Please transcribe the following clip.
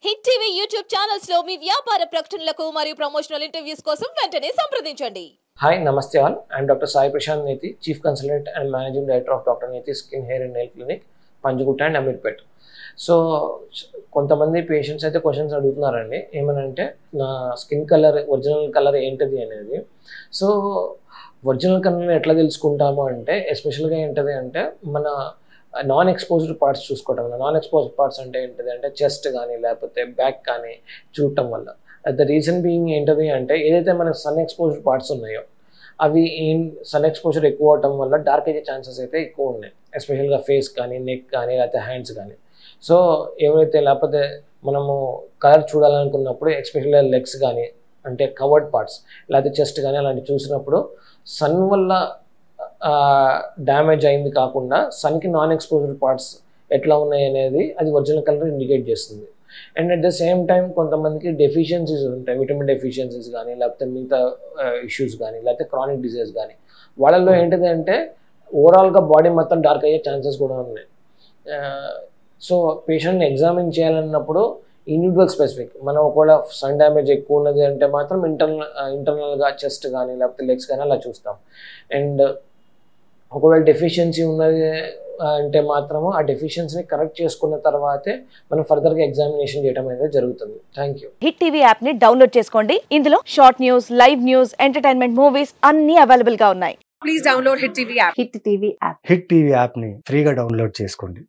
Hit TV YouTube channels లో మీ వ్యాపార ప్రకటనలకు మరియు ప్రమోషనల్ ఇంటర్వ్యూస్ కోసం వెంటనే సంప్రదించండి. Hi, Namaste all. I am Dr. Sai Prashant Nethi, Chief Consultant and Managing Director of Dr. Nethi Skin, Hair and Nail Clinic, Panjagutta and Amirpet. So కొంతమంది patients అయితే questions అడుగుతున్నారండి, ఏమనంటే నా స్కిన్ కలర్ ఒరిజినల్ కలర్ ఏంటిది అనేది. So original colour ఎట్లా తెలుసుకుంటాము అంటే, ఎస్పెషల్గా ఏంటిది అంటే మన నాన్ ఎక్స్పోజ్డ్ పార్ట్స్ చూసుకోవటం వల్ల. నాన్ ఎక్స్పోజ్డ్ పార్ట్స్ అంటే ఏంటిది అంటే చెస్ట్ కానీ లేకపోతే బ్యాక్ కానీ చూడటం వల్ల. ద రీజన్ బీయింగ్ ఏంటిది అంటే, ఏదైతే మనకు సన్ ఎక్స్పోజ్డ్ పార్ట్స్ ఉన్నాయో అవి సన్ ఎక్స్పోజర్ ఎక్కువ అవటం వల్ల డార్క్ అయ్యే ఛాన్సెస్ అయితే ఎక్కువ ఉన్నాయి, ఎస్పెషల్గా ఫేస్ కానీ నెక్ కానీ లేకపోతే హ్యాండ్స్ కానీ. సో ఏవైతే లేకపోతే మనము కలర్ చూడాలనుకున్నప్పుడు ఎస్పెషల్గా లెగ్స్ కానీ అంటే కవర్డ్ పార్ట్స్ లేకపోతే చెస్ట్ కానీ అలాంటివి చూసినప్పుడు సన్ వల్ల డ్యామేజ్ అయింది కాకుండా సన్కి నాన్ ఎక్స్పోజ్డ్ పార్ట్స్ ఎట్లా ఉన్నాయి అనేది అది ఒరిజినల్ కలర్ ఇండికేట్ చేస్తుంది. And at the same time కొంతమందికి డెఫిషియన్సీస్ ఉంటాయి, విటమిన్ డెఫిషియన్సీస్ కానీ లేకపోతే మిగతా ఇష్యూస్ కానీ లేకపోతే క్రానిక్ డిజీజ్ కానీ. వాళ్ళల్లో ఏంటిది అంటే ఓవరాల్గా బాడీ మొత్తం డార్క్ అయ్యే ఛాన్సెస్ కూడా ఉన్నాయి. సో పేషెంట్ని ఎగ్జామిన్ చేయాలన్నప్పుడు ఇండివిజువల్ స్పెసిఫిక్, మనం ఒకవేళ సన్ డ్యామేజ్ ఎక్కువ ఉన్నది అంటే మాత్రం ఇంటర్నల్గా చెస్ట్ కానీ లేకపోతే లెగ్స్ కానీ అలా చూస్తాం. అండ్ ఒకవేళ డెఫిషియన్సీ ఉన్నది అంటే మాత్రము ఆ డెఫిషియన్సీని కరెక్ట్ చేసుకున్న తర్వాతే మనం ఫర్దర్గా ఎగ్జామినేషన్ చేయడం అనేది జరుగుతుంది. Thank you. Hit TV app ని డౌన్లోడ్ చేసుకోండి. ఇందులో short news, live news, entertainment movies అన్ని అవైలబుల్ గా ఉన్నాయి. Please download Hit TV app. Hit TV app hit TV యాప్ని ఫ్రీగా డౌన్లోడ్ చేసుకోండి.